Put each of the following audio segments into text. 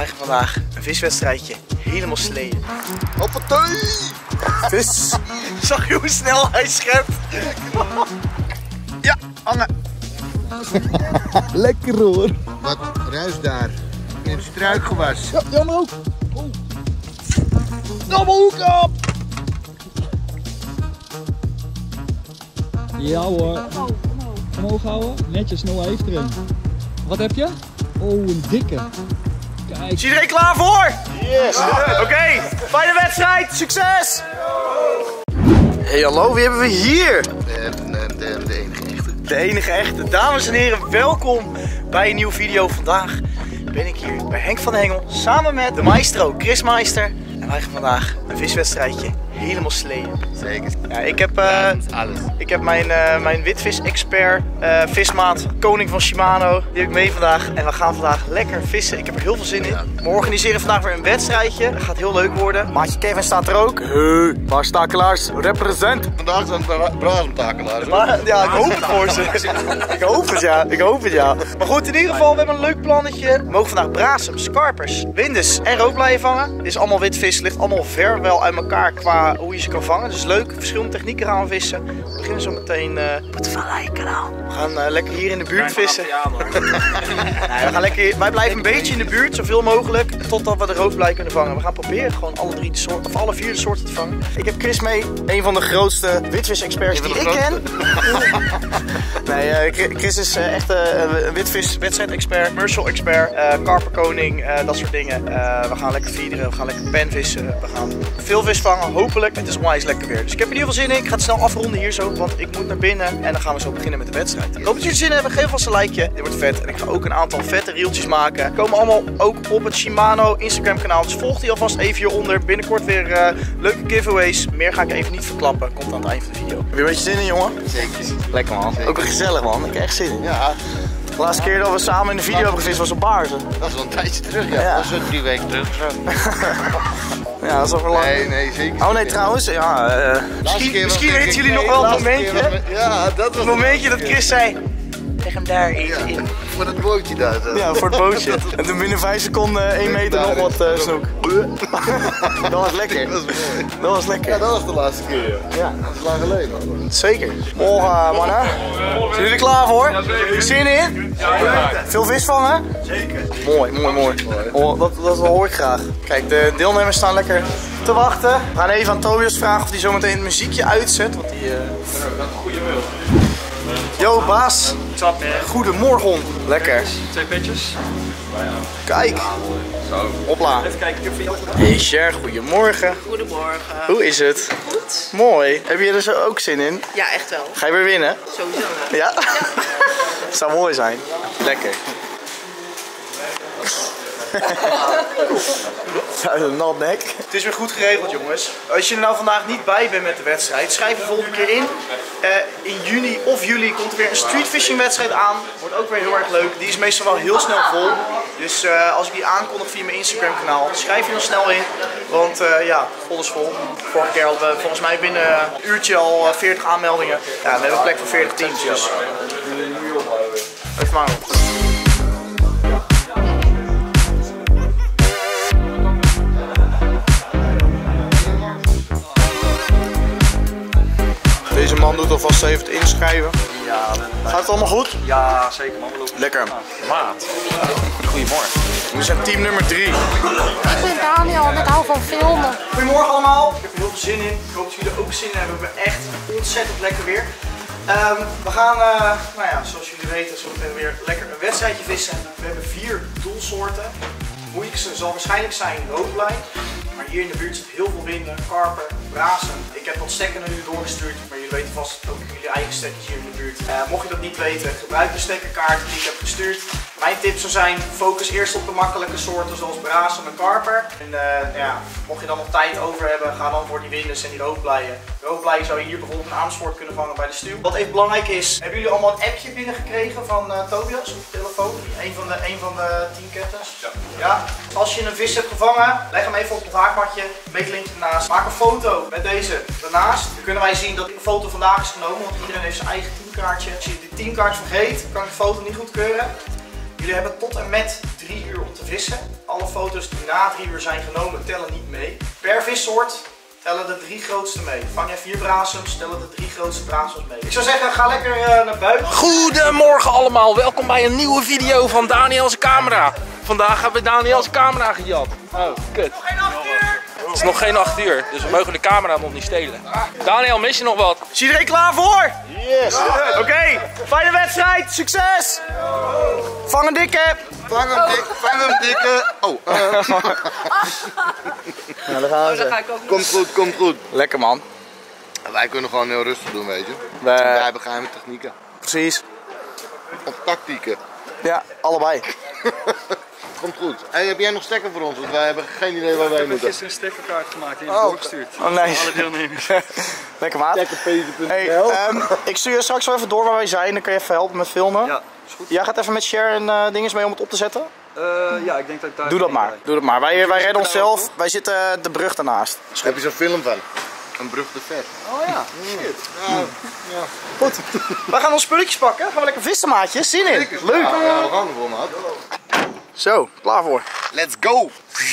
wij gaan vandaag een viswedstrijdje helemaal sleden. Hoppatee! Vis! Zag je hoe snel hij schept? Ja, hangen! Lekker hoor! Wat ruis daar? In het struikgewas. Ja, jammer ook! Oh. Domme hoek op! Ja hoor. Omhoog houden. Netjes, Noah heeft er een. Wat heb je? Oh, een dikke. Kijk. Is iedereen klaar voor? Yes! Oké, fijne wedstrijd! Succes! Hey hallo, wie hebben we hier? De enige echte. De enige echte. Dames en heren, welkom bij een nieuwe video. Vandaag ben ik hier bij Henk van de Hengel samen met de maestro Chris Meister. En wij gaan vandaag een viswedstrijdje helemaal sleden. Zeker. Ja, Alles. ik heb mijn witvis-expert, vismaat, koning van Shimano. Die heb ik mee vandaag. En we gaan vandaag lekker vissen. Ik heb er heel veel zin in. Ja. We organiseren vandaag weer een wedstrijdje. Dat gaat heel leuk worden. Maatje Kevin staat er ook. Hey, Barstakelaars, represent. Vandaag zijn het brazentakelaars. Maar, ja, ik hoop het voor ze. Ik hoop het, ja. Ik hoop het, ja. Maar goed, in ieder geval, we hebben een leuk plannetje. We mogen vandaag brazems, karpers, windes en roodbleien vangen. Dit is allemaal witvis. Ligt allemaal ver wel uit elkaar qua hoe je ze kan vangen. Dus leuk. Verschillende technieken gaan we vissen. We beginnen zo meteen op het Valleikanaal. We gaan lekker hier in de buurt vissen. Nee, we gaan lekker, wij blijven een beetje in de buurt, zoveel mogelijk. Totdat we de roodblij kunnen vangen. We gaan proberen gewoon alle vier de soorten te vangen. Ik heb Chris mee. Een van de grootste witvis-experts die ik ken. Nee, Chris is echt een witvis-wedstrijd-expert, commercial-expert, karperkoning, dat soort dingen. We gaan lekker feederen, we gaan lekker penvissen, we gaan veel vis vangen, hopelijk. Het is onwijs lekker weer. Dus ik heb er in ieder geval zin in. Ik ga het snel afronden hier zo, want ik moet naar binnen en dan gaan we zo beginnen met de wedstrijd. Ik hoop dat jullie zin hebben. Geef vast een likeje. Dit wordt vet en ik ga ook een aantal vette reeltjes maken. Die komen allemaal ook op het Shimano Instagram kanaal. Dus volg die alvast even hieronder. Binnenkort weer leuke giveaways. Meer ga ik even niet verklappen. Komt aan het eind van de video. Heb je een beetje zin in, jongen? Zeker. Lekker man. Zeker. Ook weer gezellig man. Ik heb echt zin in. Ja, De laatste keer dat we samen in de video hebben gevist was op Baarzen. dat is wel een tijdje terug. Ja. Ja. Dat is wel 3 weken terug. Ja, dat is al voor lang. Nee, zeker. Oh nee, trouwens. Ja, misschien weten jullie nog wel het momentje. Ja, dat was Het momentje dat Chris zei. Leg hem daar even in. voor het bootje daar. Zo. Ja, voor het bootje. En toen binnen 5 seconden 1 meter nog wat snoek. Dat was lekker. Dat was mooi. Dat was lekker. Ja, dat was de laatste keer. Ja. Dat is lang geleden. Hoor. Zeker. Morgen, mannen. Zijn jullie er klaar voor? Zin in? Veel vis vangen? Zeker. Mooi, mooi, mooi. Oh, dat hoor ik graag. Kijk, de deelnemers staan lekker te wachten. We gaan even aan Tobias vragen of hij zometeen het muziekje uitzet. Want die... Yo, baas. Goedemorgen. Lekker. 2 petjes. Kijk. Zo. Hopla. Even kijken, ik heb voor jou. Hey Cher, goedemorgen. Goedemorgen. Hoe is het? Goed? Mooi. Heb je er zo ook zin in? Ja, echt wel. Ga je weer winnen? Sowieso. Ja? Zou mooi zijn. Lekker. Ja, een nat nek. Het is weer goed geregeld, jongens. Als je er nou vandaag niet bij bent met de wedstrijd, schrijf je volgende keer in. In juni of juli komt er weer een streetfishing wedstrijd aan. Wordt ook weer heel erg leuk. Die is meestal wel heel snel vol. Dus als ik die aankondig via mijn Instagram kanaal, schrijf je dan snel in. Want ja, vol is vol. Vorige keer hadden we volgens mij binnen een uurtje al 40 aanmeldingen. Ja, we hebben plek voor 40 teams. Dus even maar op. Deze man doet alvast even het inschrijven. Ja, Gaat het allemaal goed? ja, zeker man. We lopen Lekker. maat. Goedemorgen. We zijn team nummer 3. Ik ben Daniel en ik hou van filmen. Goedemorgen allemaal. Ik heb er heel veel zin in. Ik hoop dat jullie er ook zin in hebben. We hebben echt ontzettend lekker weer. We gaan, nou ja, zoals jullie weten, zo meteen weer lekker een wedstrijdje vissen. We hebben 4 doelsoorten. Het moeilijkste zal waarschijnlijk zijn roodblij. Maar hier in de buurt zit heel veel winden, karper, brazen. Ik heb wat stekken naar jullie doorgestuurd, maar jullie weten vast ook jullie eigen stekjes hier in de buurt. Mocht je dat niet weten, gebruik de stekkerkaart die ik heb gestuurd. Mijn tip zou zijn, focus eerst op de makkelijke soorten zoals brazen en karper. En ja, mocht je dan nog tijd over hebben, ga dan voor die windes en die roodblijen. Roodblijen zou je hier bijvoorbeeld in Amersfoort kunnen vangen bij de stuw. Wat even belangrijk is, hebben jullie allemaal een appje binnengekregen van Tobias op de telefoon? Een van de 10 ketters? Ja. Als je een vis hebt gevangen, leg hem even op het haakmatje, meetlinkje ernaast. Maak een foto met deze ernaast. Dan kunnen wij zien dat de foto vandaag is genomen, want iedereen heeft zijn eigen teamkaartje. Als je die teamkaart vergeet, kan ik de foto niet goedkeuren. Jullie hebben tot en met 3 uur om te vissen. Alle foto's die na 3 uur zijn genomen tellen niet mee. Per vissoort tellen de 3 grootste mee. Vang je 4 brazems, tellen de 3 grootste brazems mee. Ik zou zeggen, ga lekker naar buiten. Goedemorgen allemaal, welkom bij een nieuwe video van Daniel's camera. Vandaag hebben we Daniel's camera gejat. Oh, kut. Nog geen 8 uur! Het is nog geen 8 uur, dus we mogen de camera nog niet stelen. Daniel, mis je nog wat? Is iedereen klaar voor? Yes! Oké, fijne wedstrijd, succes! Vang een dikke! Vang hem dikke. Oh. Nou, daar gaan ze. Komt goed. Lekker man. Wij kunnen gewoon heel rustig doen, weet je. Wij hebben geheime technieken. Precies. Of tactieken. Ja, allebei. Komt goed. Hey, heb jij nog stekker voor ons? Want wij hebben geen idee waar wij moeten. Gisteren een stekkerkaart gemaakt en doorgestuurd. Oh nee. Alle deelnemers. Lekker maat. Hey, ik stuur je straks wel even door waar wij zijn. Dan kan je even helpen met filmen. Ja, is goed. Jij gaat even met Sharon dinges mee om het op te zetten? Ja, ik denk dat ik daar... Doe dat maar. Doe dat maar. Wij redden onszelf. Wij zitten de brug daarnaast. Heb je zo'n film van? Een brug te ver. Oh ja. Shit. Ja. Goed. Wij gaan ons spulletjes pakken. Gaan we lekker vissen, maatjes. Zin in. Leuk. Ja, we gaan ervoor, maat. Zo, klaar voor. Let's go!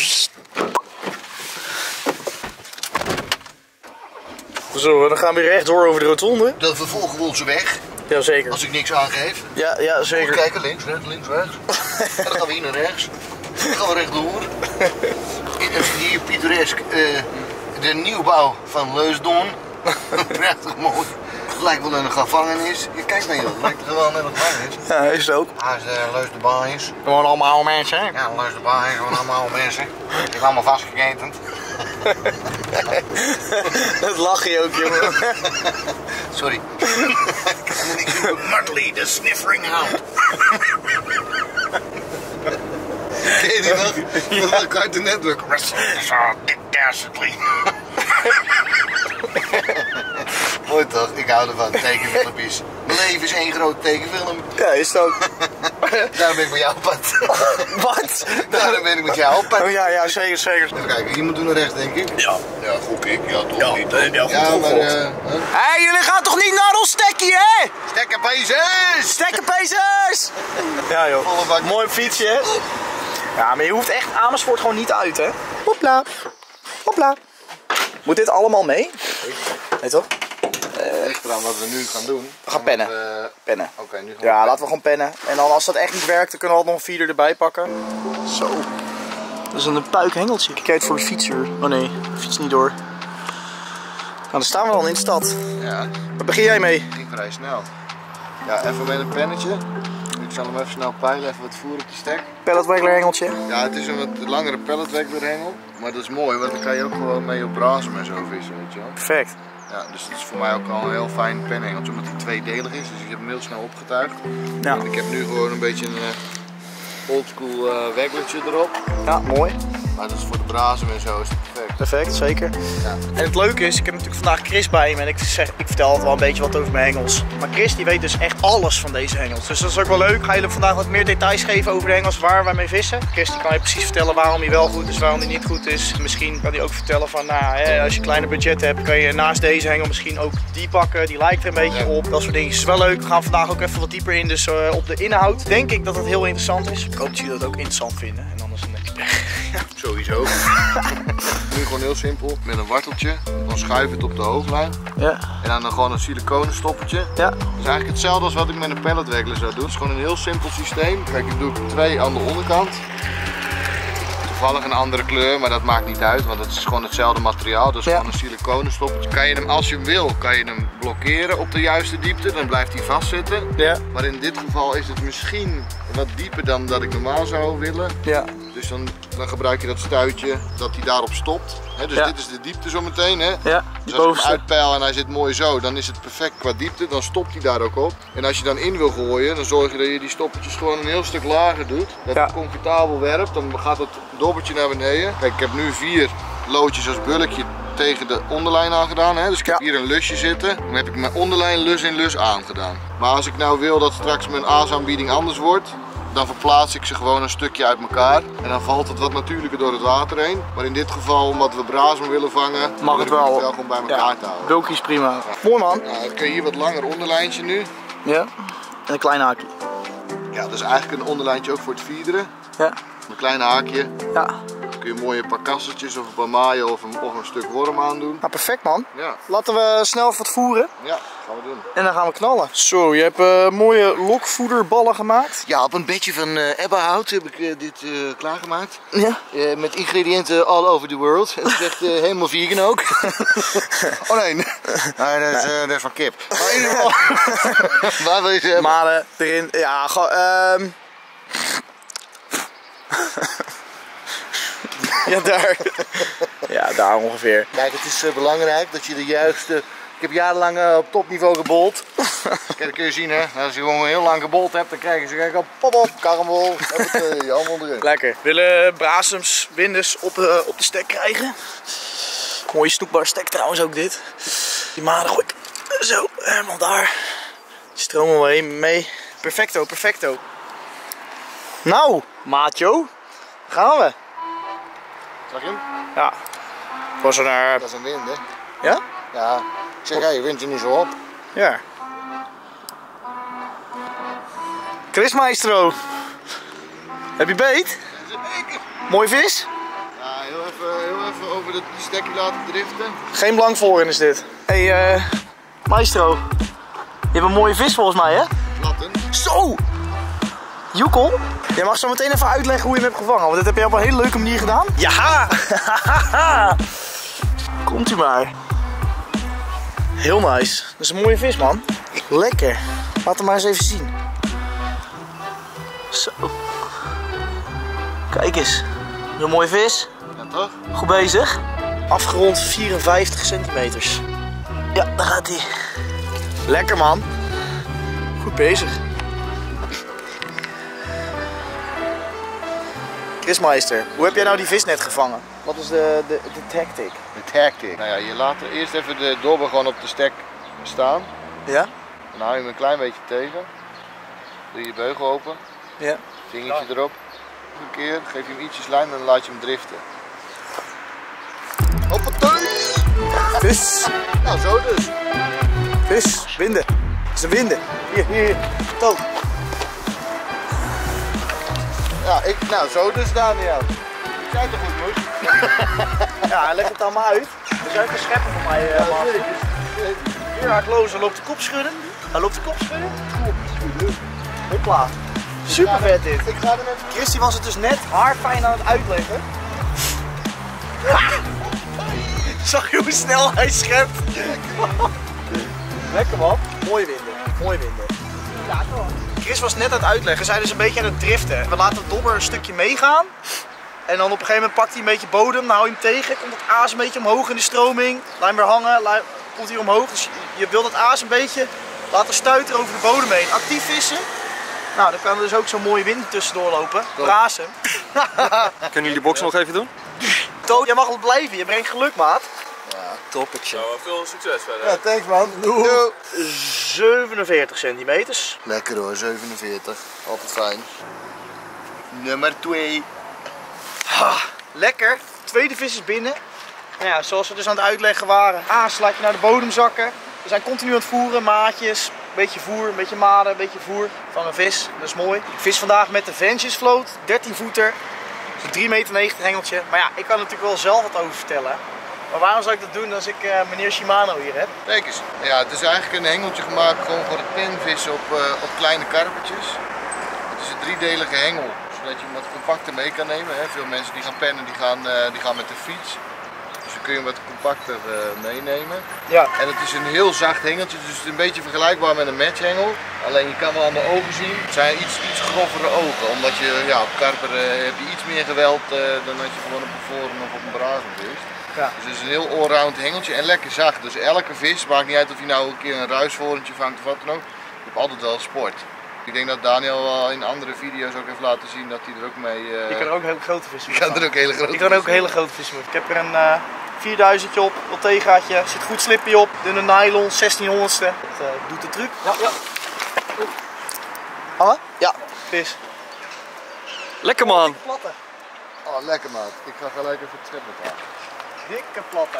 Zo, dan gaan we weer rechtdoor over de rotonde. Dan vervolgen we onze weg. Jazeker. Als ik niks aangeef. Ja, zeker. Kijken, links, rechts, links, rechts. En dan gaan we hier naar rechts. Dan gaan we rechtdoor. Hier pittoresk de nieuwbouw van Leusden. Prachtig mooi. Het lijkt wel een gevangenis. Je kijkt naar je, het lijkt gewoon net een gevangenis. Ja, is het ook. Hij is Leusdenbaaiers. Gewoon allemaal oude mensen, hè? Ja, Leusdenbaaiers, gewoon allemaal mensen. Die zijn allemaal vastgeketend. Dat lach je ook, jongen. Sorry. Ik kan er niks doen. Mudley, the sniffering hound. Ken je die nog? Van Cartoon Network. Dick Dastardly. Mooi toch? Ik hou ervan. Tekenfilmpjes. Mijn leven is één grote tekenfilm. Ja, is het ook. Daarom ben ik met jou op pad. Wat? Daarom ben ik met jou op pad. Oh ja, zeker, zeker. Even kijken, hier moet doen naar rechts, denk ik. Ja. Ja, gok ik. Ja, toch Ja, niet. ja, goed Ja, maar... gegokt. Hé, jullie gaan toch niet naar ons stekkie, hè? Stekkerpezes! Stekkerpezers! Ja joh, Volle bak. mooi fietsje, hè? Ja, maar je hoeft echt Amersfoort gewoon niet uit, hè? Hopla. Hopla. Moet dit allemaal mee? Nee toch? Ligt eraan wat we nu gaan doen. We gaan pennen. Pennen. Oké, nu gaan we Ja, laten we gewoon pennen. En dan als dat echt niet werkt, dan kunnen we altijd nog een feeder erbij pakken. Zo. Dat is een puikhengeltje. Kijk uit voor de fietser. Oh nee, fiets niet door. Nou, dan staan we al in de stad. Ja, Waar begin jij mee? ging vrij snel. Ja, even met een pennetje. Ik zal hem even snel peilen, even wat voer op de stek. Pelletwaggler hengeltje. Ja, het is een wat langere pelletwegwerhengel. Maar dat is mooi, want dan kan je ook gewoon mee op brazen en zo vissen, weet je wel. Perfect. Ja, dus dat is voor mij ook al een heel fijn penhengeltje, omdat hij tweedelig is. Dus ik heb hem heel snel opgetuigd. Ja. En ik heb nu gewoon een beetje een oldschool weggertje erop. Ja, mooi. Maar dat is voor de brazen en zo is het perfect. Perfect, zeker. Ja. En het leuke is, ik heb natuurlijk vandaag Chris bij me en ik vertel altijd wel een beetje wat over mijn hengels. Maar Chris die weet dus echt alles van deze hengels. Dus dat is ook wel leuk. Ga je vandaag wat meer details geven over de hengels waar wij mee vissen. Chris die kan je precies vertellen waarom hij wel goed is, waarom hij niet goed is. Misschien kan hij ook vertellen van, nou, als je een kleiner budget hebt, kan je naast deze hengel misschien ook die pakken. Die lijkt er een beetje op. Dat soort dingen is wel leuk. We gaan vandaag ook even wat dieper in, dus op de inhoud denk ik dat het heel interessant is. Ik hoop dat jullie dat ook interessant vinden. En anders een Sowieso. Nu gewoon heel simpel, met een warteltje, dan schuif je het op de hoofdlijn. Ja. En dan gewoon een siliconen stoppertje. Ja. Dat is eigenlijk hetzelfde als wat ik met een pelletwegler zou doen. Het is gewoon een heel simpel systeem. Kijk, ik doe er 2 aan de onderkant. Toevallig een andere kleur, maar dat maakt niet uit, want het is gewoon hetzelfde materiaal. Dus gewoon een siliconen stoppertje. Kan je hem, als je hem wil, kan je hem blokkeren op de juiste diepte. Dan blijft hij vastzitten. Ja. Maar in dit geval is het misschien wat dieper dan dat ik normaal zou willen. Ja. Dus dan gebruik je dat stuitje dat hij daarop stopt. Dus Ja. dit is de diepte zometeen. Hè? Ja, Dus die als ik bovenste. hem uitpeil en hij zit mooi zo, dan is het perfect qua diepte. Dan stopt hij daar ook op. En als je dan in wil gooien, dan zorg je dat je die stoppertjes gewoon een heel stuk lager doet. Dat Ja. het comfortabel werpt. Dan gaat het dobbertje naar beneden. Kijk, ik heb nu 4 loodjes als bulkje tegen de onderlijn aan gedaan. Hè? Dus ik heb hier een lusje zitten. Dan heb ik mijn onderlijn lus in lus aangedaan. Maar als ik nou wil dat straks mijn aasaanbieding anders wordt, dan verplaats ik ze gewoon een stukje uit elkaar. En dan valt het wat natuurlijker door het water heen. Maar in dit geval, omdat we brazen willen vangen, Mag het wel. gewoon bij elkaar te houden. Bulky is prima. Mooi man. Nou, dan kun je hier wat langer onderlijntje nu. Ja. En een klein haakje. Ja, Ja, dat is eigenlijk een onderlijntje ook voor het vierderen. Ja. Een klein haakje. Ja. Dan kun je mooi een paar kasseltjes of een paar maaien of een stuk worm aandoen. Nou, perfect man. Ja, Laten we snel even wat voeren. ja, gaan we doen. En dan gaan we knallen. Zo, je hebt mooie lokvoederballen gemaakt. Ja, op een bedje van ebbenhout heb ik dit klaargemaakt. Ja. Met ingrediënten all over the world. Het is echt helemaal vegan ook. Oh nee, nee, dat is van kip. Maar in ieder geval, waar wil je ze hebben? Malen erin. Ja, gewoon. Ja, daar. Ja, daar ongeveer. Kijk, het is belangrijk dat je de juiste... Ik heb jarenlang op topniveau gebold. Kijk, dat kun je zien hè. Als je gewoon heel lang gebold hebt, dan krijg je al pop op, karamel, je allemaal erin. Lekker. We willen brasems, winders op de stek krijgen. Mooie snoekbaar stek trouwens ook dit. Die maden gooi ik zo helemaal daar. Die stromen wel heen mee. Perfecto, perfecto. Nou, maatjo. Daar gaan we. Zag je hem? Ja. Was er naar... Dat is een wind hè. Ja? Ja, ik zeg ja, je wint je niet zo op. Ja. Chris Maestro. Heb je beet? Mooi vis? Ja, heel even over het stekje laten driften. Geen blank voorin is dit. Hey, Maestro. Je hebt een mooie vis volgens mij, hè? Latten. Zo! Joekel, jij mag zo meteen even uitleggen hoe je hem hebt gevangen, want dat heb je op een hele leuke manier gedaan. Ja! Komt u maar. Heel nice. Dat is een mooie vis, man. Lekker. Laat hem maar eens even zien. Zo. Kijk eens. Dat is een mooie vis. Ja toch? Goed bezig. Afgerond 54 centimeters. Ja, daar gaat hij. Lekker, man. Goed bezig. Chris Meister, hoe heb jij nou die vis net gevangen? Wat is de tactic? De tactic. Nou ja, je laat er eerst even de dobber gewoon op de stek staan. Ja? Dan hou je hem een klein beetje tegen. Doe je beugel open. Ja. Vingertje erop. Een keer, geef je hem ietsjes lijm en dan laat je hem driften. Hoppatee! Vis. Nou, zo dus. Vis. Winden. Dat is de winden. Hier. Toon. Ja, nou zo dus Daniel. Ik zei toch goed moest? Ja, leg het allemaal uit. Dat is even scheppen voor mij, man. Hier gaat Loos, hij loopt de kop schudden. Hopla. Super vet dit. Ik ga er even... Christy was het dus net haarfijn aan het uitleggen. Zag je hoe snel hij schept? Lekker man. Mooie winden. Ja, toch. Chris was net aan het uitleggen, zij dus een beetje aan het driften. We laten de dobber een stukje meegaan. En dan op een gegeven moment pakt hij een beetje bodem, dan hou je hem tegen. Komt het aas een beetje omhoog in de stroming. Laat hem weer hangen, komt hij omhoog. Dus je wilt het aas een beetje laten stuiteren over de bodem heen. Actief vissen. Nou, dan kan er dus ook zo'n mooie wind tussendoor lopen. Brazen. Kunnen jullie de box nog even doen? Toon, jij mag wel blijven, je brengt geluk, maat. Toppertje. Veel succes verder. Ja, thanks man. Yo. 47 centimeters. Lekker hoor, 47. Altijd fijn. Nummer 2. Lekker. Tweede vis is binnen. Nou ja, zoals we dus aan het uitleggen waren. Aas laat je naar de bodem zakken. We zijn continu aan het voeren, maatjes. Een beetje voer, een beetje maden, een beetje voer van een vis. Dat is mooi. Ik vis vandaag met de Vengeance Float, 13 voeter. Dat is een 3,90 meter hengeltje. Maar ja, ik kan er natuurlijk wel zelf wat over vertellen. Maar waarom zou ik dat doen als ik meneer Shimano hier heb? Kijk eens. Ja, het is eigenlijk een hengeltje gemaakt gewoon voor het pinvissen op kleine karpertjes. Het is een driedelige hengel, zodat je hem wat compacter mee kan nemen. Hè. Veel mensen die gaan pennen, die gaan met de fiets. Dus dan kun je hem wat compacter meenemen. Ja. En het is een heel zacht hengeltje, dus het is een beetje vergelijkbaar met een matchhengel. Alleen je kan wel aan de ogen zien, het zijn iets grovere ogen. Omdat je op karper heb je iets meer geweld dan dat je gewoon op een voren of op een brazen vist. Ja. Dus het is een heel allround hengeltje en lekker zacht. Dus elke vis, maakt niet uit of je nou een keer een ruisvorentje vangt of wat dan ook, je hebt altijd wel sport. Ik denk dat Daniel wel in andere video's ook heeft laten zien dat hij er ook mee... Ik kan er ook hele grote vissen Je mee kan er ook hele grote Ik kan ook hele grote vissen mee. Ik heb er een 4000 op, Ultegaatje, zit goed slipje op, dunne nylon, 1600ste. Dat doet de truc. Ja. Hangen? Ja, vis. Lekker man. Platte. Oh, lekker maat. Ik ga gelijk even het schep betalen. Dikke platte.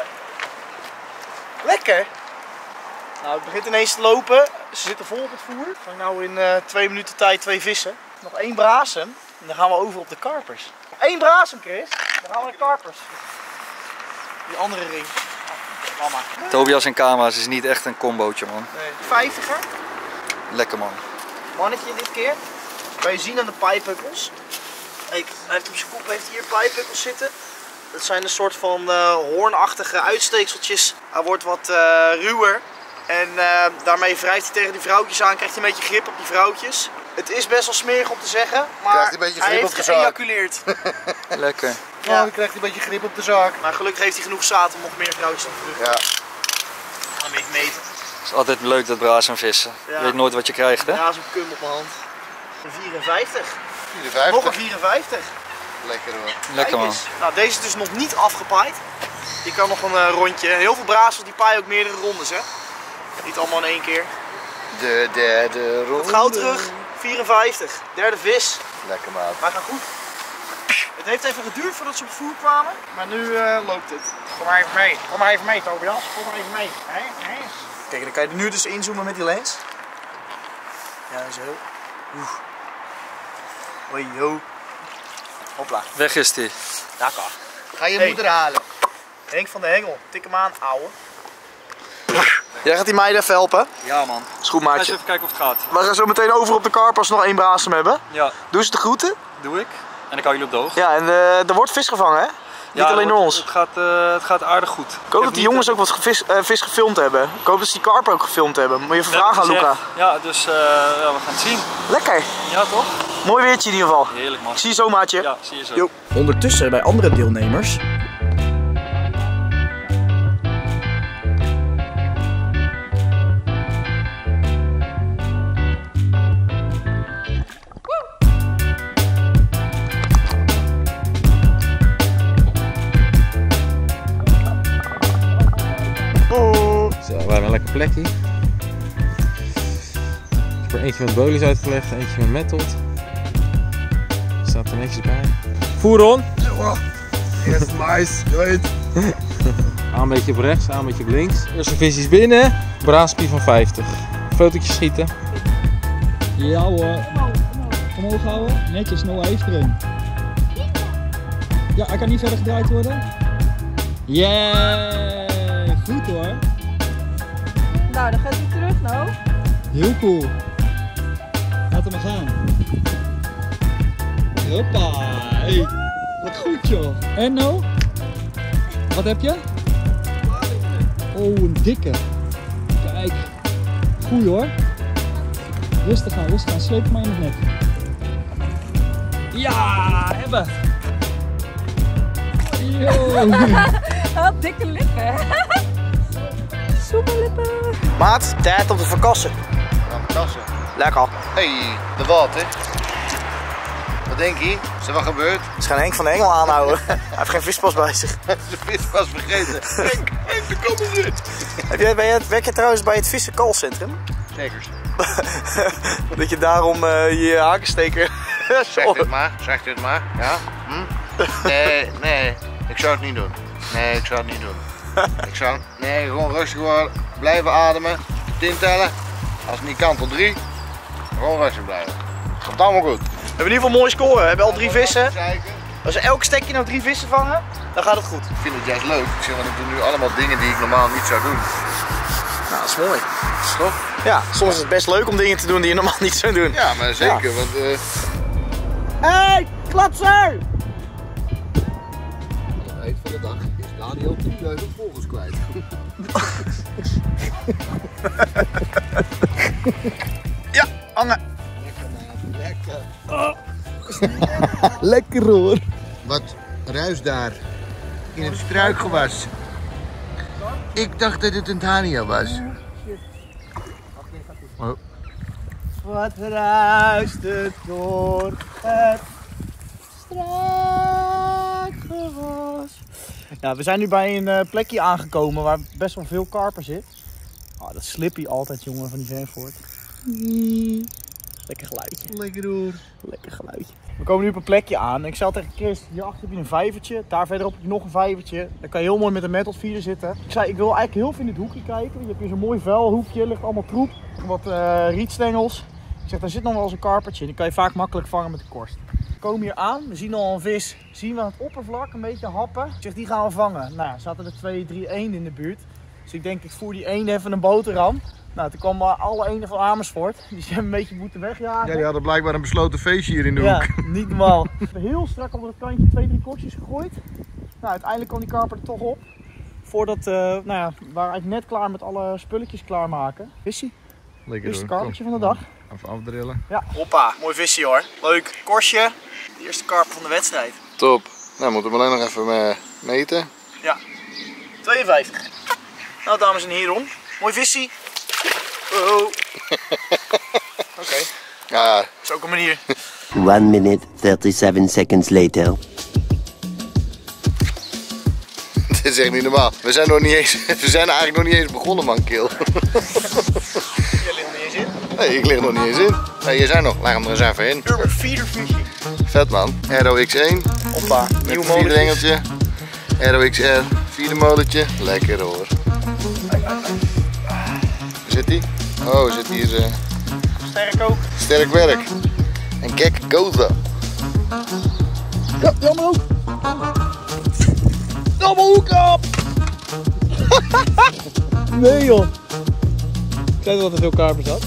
Lekker. Nou, het begint ineens te lopen. Ze zitten vol op het voer. Ik vang nou in 2 minuten tijd 2 vissen. Nog 1 brasem. En dan gaan we over op de karpers. 1 brasem, Chris. Dan gaan we naar de karpers. Die andere ring. Mama. Tobias en Kama's is niet echt een combootje, man. Nee. 50er. Lekker, man. Mannetje dit keer. Kan je zien aan de pijpukkels. Kijk, hij heeft op zijn kop heeft hier pijpukkels zitten. Dat zijn een soort van hoornachtige uitsteekseltjes. Hij wordt wat ruwer. En daarmee wrijft hij tegen die vrouwtjes aan. Krijgt hij een beetje grip op die vrouwtjes. Het is best wel smerig om te zeggen. Maar Krijgt hij een beetje grip hij op heeft de zaak. geëjaculeerd. Lekker. Ja, dan krijgt hij een beetje grip op de zaak. Maar gelukkig heeft hij genoeg zaad om nog meer vrouwtjes te terug. Ja. Een beetje meten. Het is altijd leuk dat brasem vissen. Ja. Je weet nooit wat je krijgt, hè? Ja, zo'n kum op mijn hand. Een 54. 54. Nog een 54. Lekker hoor. Lekker, Kijk man. eens. Nou, deze is dus nog niet afgepaaid. Je kan nog een rondje. Heel veel brasels die paaien ook meerdere rondes, hè. Niet allemaal in één keer. De derde ronde. Het goud terug. 54. Derde vis. Lekker maat. Maar gaat goed. Het heeft even geduurd voordat ze op het voer kwamen. Maar nu loopt het. Kom maar even mee. Kom maar even mee, Tobias. Kom maar even mee. Kijk, dan kan je er nu dus inzoomen met die lens. Ja, zo. Oeh. Hoi, yo. Hopla. Weg is die. Lekker. Ga je Hey. moeder halen. Henk van de Hengel, tik hem aan, ouwe. Jij gaat die meiden even helpen? Ja, man. Is goed, Ga eens maatje. even kijken of het gaat. We gaan zo meteen over op de karp als we nog 1 brasem hebben. Ja, Doe ze de groeten. doe ik. En dan hou jullie op de hoogte. Ja, en er wordt vis gevangen, hè? Niet alleen door ons. Het gaat aardig goed. Ik hoop dat die jongens ook wat vis gefilmd hebben. Ik hoop dat ze die karp ook gefilmd hebben. Moet je even vragen aan Luca. Ja, dus we gaan het zien. Lekker. Ja, toch? Mooi weertje in ieder geval. Heerlijk, man. Zie je zo, maatje. Ja, zie je zo. Jo. Ondertussen bij andere deelnemers. Zo, we hebben een lekker plekje. Ik heb er eentje met bolies uitgelegd, eentje met method. Staat er netjes bij. Voer on. Yes, nice. Je weet. Aan een beetje op rechts, aan een beetje op links. Eerste visjes binnen. Braaspie van 50. Fotootje schieten. Ja hoor. Omhoog houden. Netjes, Noah heeft er een. Ja, hij kan niet verder gedraaid worden. Yeah! Goed hoor. Nou, dan gaat hij terug nou. Heel cool. Laat hem maar gaan. Hoppa. Hey. Wat goed joh. En nou? Wat heb je? Oh, een dikke. Kijk. Goeie hoor. Rustig aan, rustig aan. Sleep maar in het net. Ja, hebben. Yo. Had dikke lippen. Super lippen. Maat, tijd om te verkassen. Gaan we kassen. Lekker. Hey, de water. Wat denk je? Is er wat gebeurd? Ze gaan Henk van de Hengel aanhouden. Hij heeft geen vispas bij zich. De vis was vergeten. Henk, de kom erin. Werk je trouwens bij het vissenkalcentrum? Zekers. Dat je daarom je hakensteker... Zeg dit maar, zeg dit maar. Ja? Hm? Nee, ik zou het niet doen. Nee, ik zou het niet doen. Nee, gewoon rustig worden, blijven ademen, tellen. Als het niet kan tot 3, gewoon rustig blijven. Komt allemaal goed. We hebben in ieder geval mooie score. We hebben al 3 vissen. Als we elk stekje nou 3 vissen vangen, dan gaat het goed. Ik vind het juist leuk. Ik zeg, want ik doe nu allemaal dingen die ik normaal niet zou doen. Nou, dat is mooi. Toch? Ja, soms is het best leuk om dingen te doen die je normaal niet zou doen. Ja, maar zeker. Want Hey, klapser! aan het eind van de dag is Daniel 3000 volgers kwijt. Ja, hangen. Lekker. Lekker hoor. Wat ruis daar in het struikgewas. Ik dacht dat het een Daniel was. Oh. Wat ruist het door het struikgewas. Ja, we zijn nu bij een plekje aangekomen waar best wel veel karper zit. Oh, dat slippy altijd, jongen, van die Venvoort. Lekker geluidje. Lekker hoor. Lekker geluidje. We komen nu op een plekje aan. Ik zei al tegen Chris, hierachter heb je een vijvertje. Daar verderop heb je nog een vijvertje. Dan kan je heel mooi met een method feeder zitten. Ik zei, ik wil eigenlijk heel veel in dit hoekje kijken. Je hebt hier zo'n mooi vuilhoekje, ligt allemaal troep. Wat rietstengels. Ik zeg, daar zit nog wel eens een karpertje. Die kan je vaak makkelijk vangen met de korst. We komen hier aan, we zien al een vis. Zien we aan het oppervlak een beetje happen. Ik zeg, die gaan we vangen. Nou, zaten er 2, 3 eenden in de buurt. Dus ik denk, ik voer die eenden even een boterham. Nou, toen kwamen alle eenden van Amersfoort. Die zijn een beetje moeten wegjagen. Ja, die hadden blijkbaar een besloten feestje hier in de hoek. Ja, niet normaal. Heel strak op het kantje 2, 3 korstjes gegooid. Nou, uiteindelijk kwam die karper er toch op. Voordat, nou ja, we waren eigenlijk net klaar met alle spulletjes klaarmaken. Vissie. Lekker Eerste hoor. karpertje van de dag. Even afdrillen. Ja. Hoppa, mooi visje hoor. Leuk. Korstje. De eerste karper van de wedstrijd. Top. Nou, moeten we alleen nog even meten. Ja. 52. Nou, dames en heren. Mooi vissie. Oh. Oké. Ja, Dat is ook een manier. 1 minute 37 seconds later. dit is echt niet normaal. We zijn eigenlijk nog niet eens begonnen, man, Kill. Jij ligt nog niet eens in. Nee, ik lig nog niet eens in. Nee, je zijn nog. Leg hem er eens even in. Urban feeder visje. Vet, man. Aero X1. Hoppa. Nieuw Nieuw vierde molen. engeltje. Aero XR. Vierde molentje. Lekker hoor. Waar zit hij? Oh, zit hier. Sterk ook. Sterk werk. En kijk, Goza. Ja, jammer ook. Dobbel hoek op! Nee joh. Ik zei dat er veel karpers had.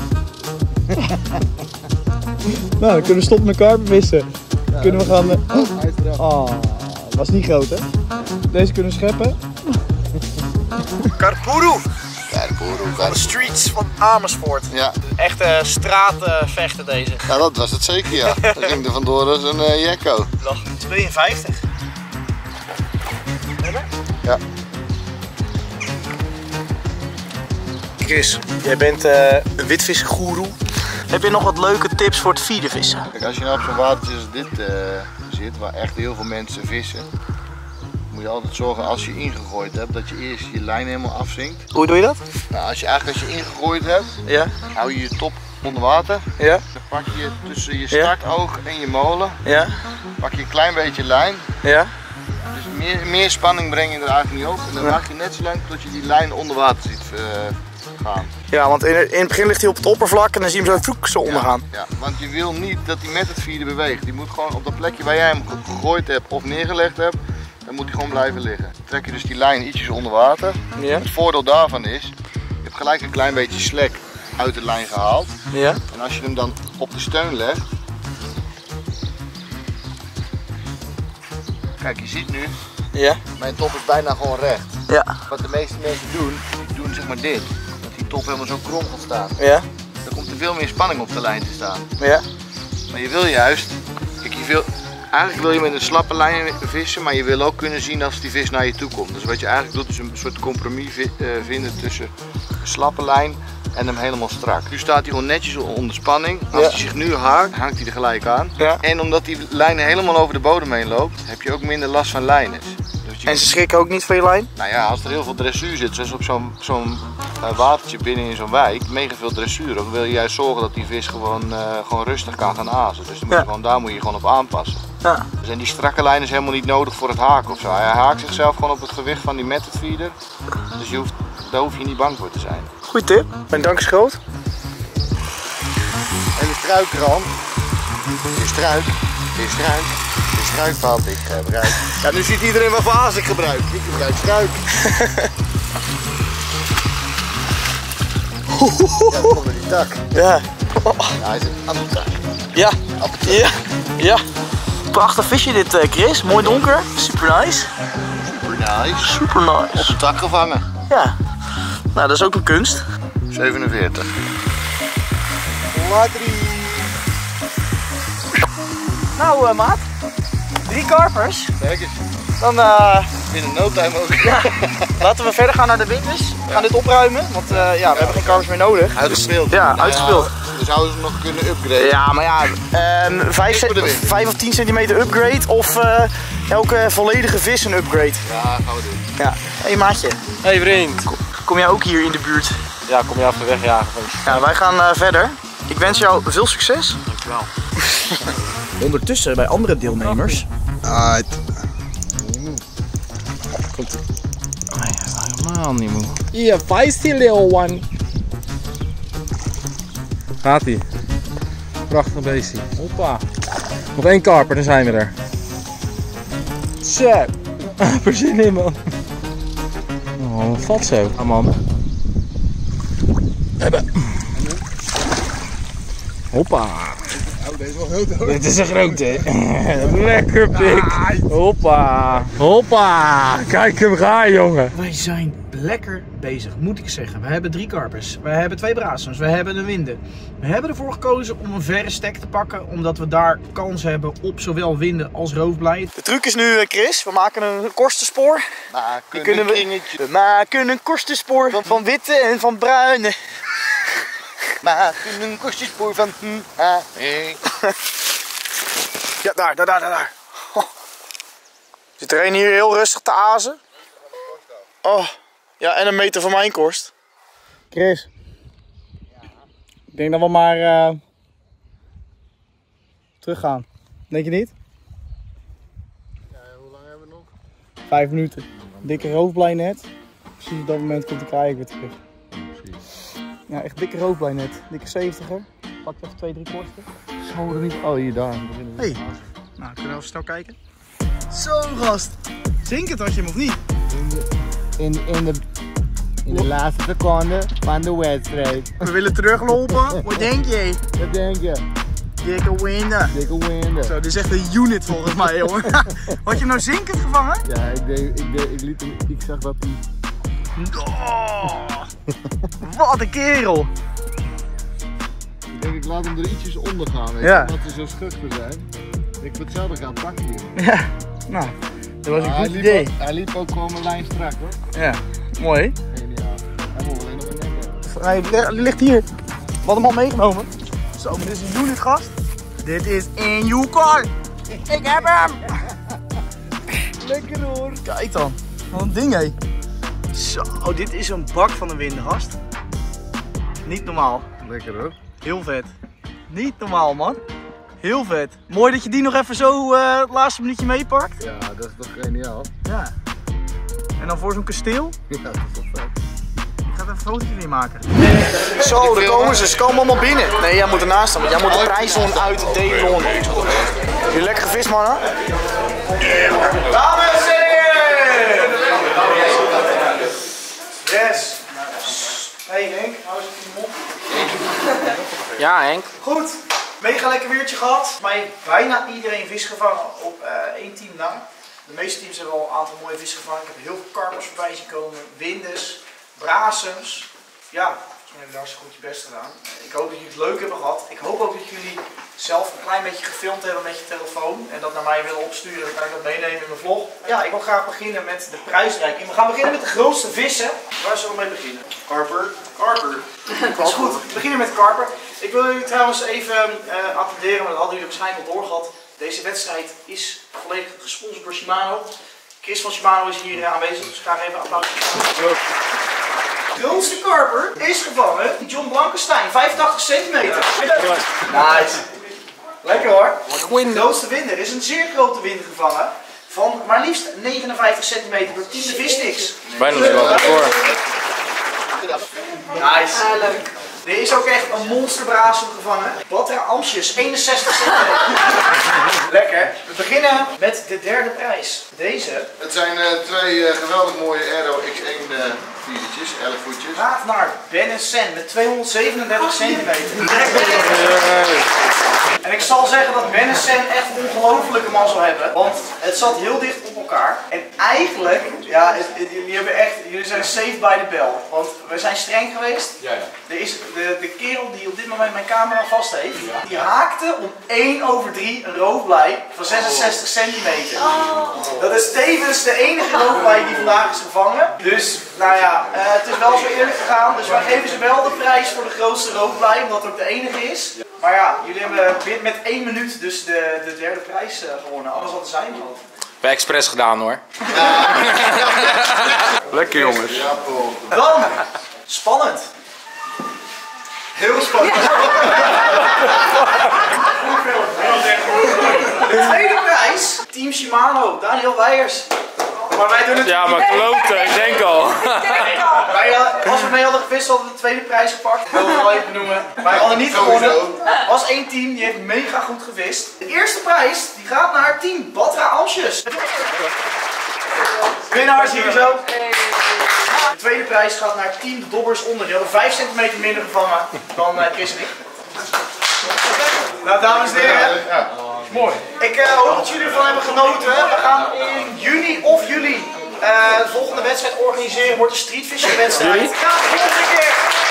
Nou, dan kunnen we stoppen met karpervissen. Dan kunnen we gaan... Hij is eraf. Oh, was niet groot hè? Deze kunnen we scheppen. Karpoeroe. Karpoeroe, Van de streets van Amersfoort. Ja. Echte straatvechten deze. Ja, dat was het zeker, ja. Dat ging er vandoor als een jekko. Dag 52. Ja. Chris, jij bent een witvisgoeroe. Heb je nog wat leuke tips voor het feeden vissen? Kijk, als je nou op zo'n watertje als dit zit, waar echt heel veel mensen vissen, moet je altijd zorgen als je ingegooid hebt, dat je eerst je lijn helemaal afzinkt. Hoe doe je dat? Nou, als je ingegooid hebt, Ja. hou je je top onder water. Ja. Dan pak je tussen je startoog en je molen, Ja. pak je een klein beetje lijn. Ja. Dus meer spanning breng je er eigenlijk niet op. En dan wacht je net zo lang tot je die lijn onder water ziet gaan. Ja, want in het begin ligt hij op het oppervlak en dan zie je hem zo ondergaan. Ja, want je wil niet dat hij met het feeden beweegt. Die moet gewoon op dat plekje waar jij hem gegooid hebt of neergelegd hebt, dan moet hij gewoon blijven liggen. Dan trek je dus die lijn ietsjes onder water. Ja. Het voordeel daarvan is, je hebt gelijk een klein beetje slek uit de lijn gehaald. Ja. En als je hem dan op de steun legt, kijk, je ziet nu, Ja. mijn top is bijna gewoon recht. Ja. Wat de meeste mensen doen, die doen zeg maar dit. Dat die top helemaal zo krom gaat staan. Ja. Dan komt er veel meer spanning op de lijn te staan. Ja. Maar je wil juist, kijk, eigenlijk wil je met een slappe lijn vissen, maar je wil ook kunnen zien als die vis naar je toe komt. Dus wat je eigenlijk doet is een soort compromis vinden tussen een slappe lijn en hem helemaal strak. Nu staat hij gewoon netjes onder spanning. Als hij zich nu haakt, hangt hij er gelijk aan. Ja. En omdat die lijn helemaal over de bodem heen loopt, heb je ook minder last van lijnen. Dus En ze schrikken ook niet van je lijn? nou ja, als er heel veel dressuur zit, zoals op zo'n watertje binnen in zo'n wijk, mega veel dressuur, dan wil je juist zorgen dat die vis gewoon rustig kan gaan azen. Dus dan moet je daar moet je gewoon op aanpassen. Ja. Dus en die strakke lijn is helemaal niet nodig voor het haken of zo. Hij haakt zichzelf gewoon op het gewicht van die method feeder. Dus daar hoef je niet bang voor te zijn. Goeie tip. Mijn dank is groot. En de struikrand. De struikpad ik gebruik. Ja, nu ziet iedereen wat voor aas ik gebruik. Ik gebruik struik. Ja, dat komt door die tak. Ja. Ja, hij zit aan de tak. Ja. Ja. Ja. Prachtig visje dit, Chris. Mooi donker. Super nice. Super nice. Super nice. Op de tak gevangen. Ja. Nou, dat is ook een kunst. 47. Nou, maat. 3 karpers. Kijk eens. Dan Binnen no time ook. ja, laten we verder gaan naar de windjes. We gaan dit opruimen, want ja, we hebben geen karpers meer nodig. Uitgespeeld. Ja, Nou uitgespeeld. We zouden ze nog kunnen upgraden. Ja, maar ja, 5 of 10 centimeter upgrade of elke volledige vis een upgrade. Ja, gaan we doen. Ja. Hey maatje, Hey vriend. kom jij ook hier in de buurt? Ja, kom je even wegjagen. Ja, wij gaan verder. Ik wens jou veel succes. Dankjewel. Ondertussen bij andere deelnemers. Komt ie. Oh, hij is helemaal niet moe. Yeah, feisty little one. Gaat ie. Prachtig beestje. Hoppa. Nog 1 karper, dan zijn we er. Zo. Per zin in, man. Oh, wat valt zo. Ah, man. Hebben. Hoppa. Oh, deze is wel groot hoor. Dit is een grote. Lekker pik. Hoppa. Hoppa. Kijk hem gaan, jongen. Wij zijn lekker bezig, moet ik zeggen. We hebben 3 karpers, we hebben 2 braasums, we hebben een winde. We hebben ervoor gekozen om een verre stek te pakken, omdat we daar kans hebben op zowel winde als roofblij. De truc is nu, Chris, we maken een korstenspoor. We maken een korstenspoor van witte en van bruine. Maken een korstenspoor van... Ja, daar. Oh. Zit er een hier heel rustig te azen? Oh, ja, en een meter van mijn korst. Chris. Ik denk dat we maar teruggaan. Denk je niet? Ja, hoe lang hebben we nog? 5 minuten. Dikke roofblij net. Precies op dat moment komt de kraai weer terug. Ja, echt dikke roofblij net. Dikke 70er. Pak even 2, 3 korsten. Zo er niet. Oh, hier daar. Hey. Nou, kunnen we even snel kijken. Zo, gast. Zinkend had je hem of niet? In de laatste seconde van de wedstrijd. We willen teruglopen. Wat denk je? Wat denk je? Dikke winden. Dikke winden. Zo, dit is echt een unit volgens mij, jongen. Had je hem nou zinkend gevangen? Ja, ik zag dat hij... Oh, wat een kerel. Ik denk, ik laat hem er ietsjes onder gaan, weet je, Ja. omdat ze zo schuchter zijn. Ik heb hetzelfde gaan pakken hier. Ja, nou, dat was een Maar goed idee. hij liep ook gewoon mijn lijn strak hoor. Ja, mooi. Geniaal. Hij moet alleen nog een nek hebben. Hij ligt hier. We hadden hem al meegenomen. Zo, maar dit is een unit, gast. Dit is een Yukon. Ik heb hem. Lekker hoor. Kijk dan. Wat een ding, hé. Zo, dit is een bak van een winde, gast. Niet normaal. Lekker hoor. Heel vet. Niet normaal, man. Heel vet. Mooi dat je die nog even zo het laatste minuutje meepakt. Ja, dat is toch geniaal. Ja. En dan voor zo'n kasteel. Ja, dat is toch vet. Ik ga even een fotootje weer maken. Zo, daar komen ze. Ze komen allemaal binnen. Nee, jij moet ernaast staan, want jij moet de prijszone uitdelen. Jullie lekker gevist, mannen? Dames en heren! Yes. Hey Henk, hou eens even je mond. Ja, Henk. Goed, mega lekker weertje gehad. Mij bijna iedereen vis gevangen op 1 team na. De meeste teams hebben al een aantal mooie vis gevangen. Ik heb heel veel karpers voorbij zien komen, windes, brasums. Ja, volgens mij hebben we hartstikke goed je best gedaan. Ik hoop dat jullie het leuk hebben gehad. Ik hoop ook dat jullie zelf een klein beetje gefilmd hebben met je telefoon. En dat naar mij willen opsturen. Dan kan ik dat meenemen in mijn vlog. Ja, ik wil graag beginnen met de prijsreiking. We gaan beginnen met de grootste vissen. Waar zullen we mee beginnen? Karper. Dat is goed. We beginnen met karper. Ik wil jullie trouwens even attenderen, maar dat hadden jullie waarschijnlijk al doorgehad. Deze wedstrijd is volledig gesponsord door Shimano. Chris van Shimano is hier aanwezig, dus ik ga even een applaus geven. De grootste karper is gevangen, John Blankenstein, 85 centimeter. Nice. Lekker hoor. De grootste winder is een zeer grote winder gevangen. Van maar liefst 59 centimeter door Team de Vissticks. Bijna Nederland voor. Nice. Leuk. Er is ook echt een monsterbrasem gevangen. Batra Amsjes, 61 centimeter. Lekker. We beginnen met de derde prijs. Deze. Het zijn 2 geweldig mooie Aero X1 viertjes, 11 voetjes. Gaat naar Ben & Sen met 237 centimeter. En ik zal zeggen dat Ben & Sen echt ongelofelijke mazzel hebben. Want het zat heel dicht op elkaar. En eigenlijk, ja, jullie zijn safe by the bell. Want we zijn streng geweest. Er is de kerel die op dit moment mijn camera vast heeft, die haakte om 1/3 een roofblij van 66 centimeter. Dat is tevens de enige roofblij die vandaag is gevangen. Dus, nou ja, het is wel zo eerlijk gegaan. Dus wij geven ze wel de prijs voor de grootste roofblij, omdat het ook de enige is. Maar ja, jullie hebben met 1 minuut dus de derde prijs gewonnen. Anders had het zijn gehad. Bij expres gedaan hoor. Lekker jongens. Dan, spannend. Heel spannend. De tweede prijs, Team Shimano, Daniel Weijers. Maar wij doen het. Ja, maar kloten, ik denk al. Als we mee hadden gevist, hadden we de tweede prijs gepakt. Ik wil het wel even benoemen. Wij hadden niet gewonnen. Er was één team die heeft mega goed gevist. De eerste prijs die gaat naar team Batra Amsjes. Winnaars hier zo. De tweede prijs gaat naar team de Dobbers onder. Die hadden 5 centimeter minder gevangen dan Chris en ik. Nou, dames en heren. Ja. Mooi. Ik hoop dat jullie ervan hebben genoten. We gaan in juni of juli de volgende wedstrijd organiseren. Wordt een streetfishing wedstrijd. Ja, de volgende keer.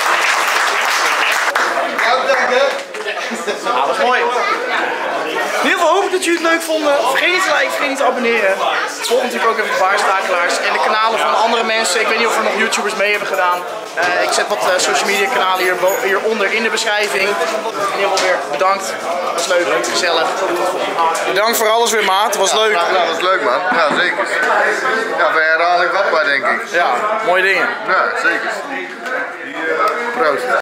Nou, dat is mooi. In ieder geval hoop ik dat jullie het leuk vonden. Vergeet niet te liken, vergeet niet te abonneren. Volg natuurlijk ook even de Baarstakelaars en de kanalen van andere mensen. Ik weet niet of er nog YouTubers mee hebben gedaan. Ik zet wat social media kanalen hieronder in de beschrijving. In ieder geval weer bedankt. Dat was leuk, gezellig. Bedankt voor alles weer, maat. Het was leuk. Ja, dat was leuk, man. Ja, zeker. Ja, bij herhaling vatbaar, denk ik. Ja, mooie dingen. Ja, zeker. Proost.